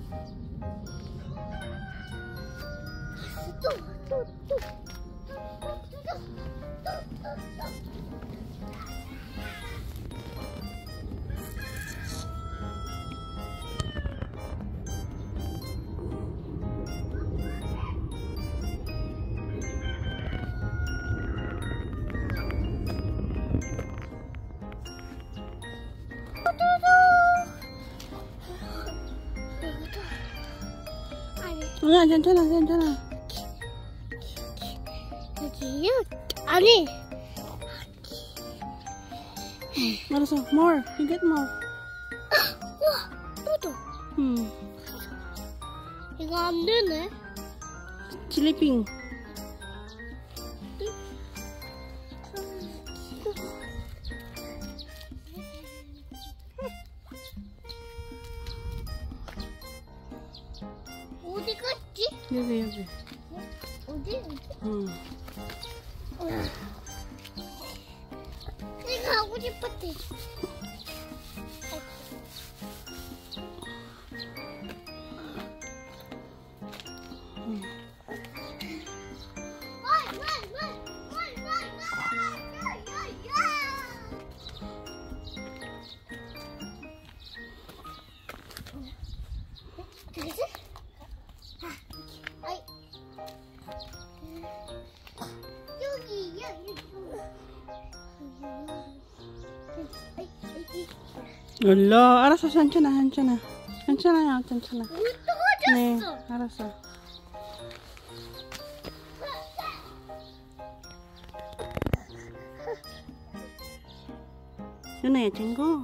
야, 괜찮아, 괜찮아. 여기요? 아니. 알았어, more. You get more. 우와, 또도. 이거 안 되네. 슬리핑. 어디 갔지? 여기, 여기. 어디? 내가 하고 싶었대. 얼러, 알았어, 괜찮아, 괜찮아. 괜찮아요, 괜찮아. 물 떨어졌어. 네, 알았어. 윤아야, 친구.